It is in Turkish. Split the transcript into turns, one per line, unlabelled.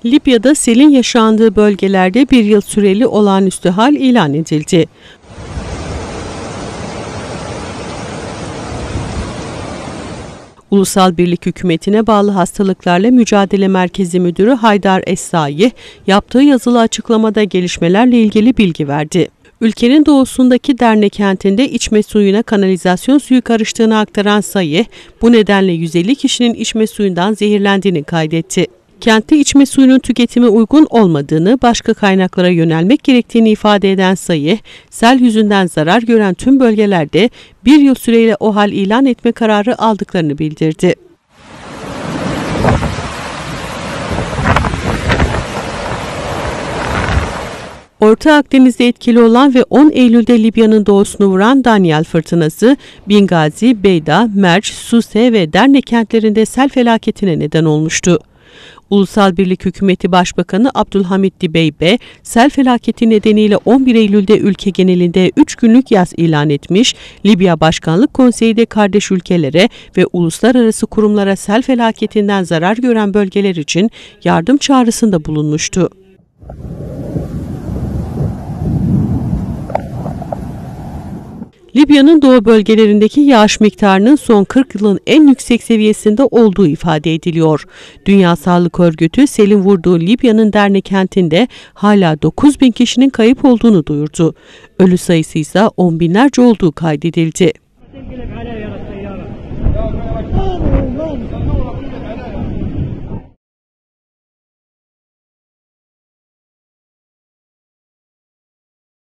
Libya'da selin yaşandığı bölgelerde bir yıl süreli olağanüstü hal ilan edildi. Ulusal Birlik Hükümeti'ne bağlı Hastalıklarla Mücadele Merkezi Müdürü Haydar Es-Saih, yaptığı yazılı açıklamada gelişmelerle ilgili bilgi verdi. Ülkenin doğusundaki Derne kentinde içme suyuna kanalizasyon suyu karıştığını aktaran Saih, bu nedenle 150 kişinin içme suyundan zehirlendiğini kaydetti. Kentte içme suyunun tüketime uygun olmadığını, başka kaynaklara yönelmek gerektiğini ifade eden Saih, sel yüzünden zarar gören tüm bölgelerde bir yıl süreyle OHAL ilan etme kararı aldıklarını bildirdi. Orta Akdeniz'de etkili olan ve 10 Eylül'de Libya'nın doğusunu vuran Daniel fırtınası, Bingazi, Beyda, Merç, Suse ve Derne kentlerinde sel felaketine neden olmuştu. Ulusal Birlik Hükümeti Başbakanı Abdülhamit Dibeibe, sel felaketi nedeniyle 11 Eylül'de ülke genelinde 3 günlük yas ilan etmiş, Libya Başkanlık Konseyi de kardeş ülkelere ve uluslararası kurumlara sel felaketinden zarar gören bölgeler için yardım çağrısında bulunmuştu. Libya'nın doğu bölgelerindeki yağış miktarının son 40 yılın en yüksek seviyesinde olduğu ifade ediliyor. Dünya Sağlık Örgütü selin vurduğu Libya'nın Derne kentinde hala 9.000 kişinin kayıp olduğunu duyurdu. Ölü sayısı ise 10 binlerce olduğu kaydedildi.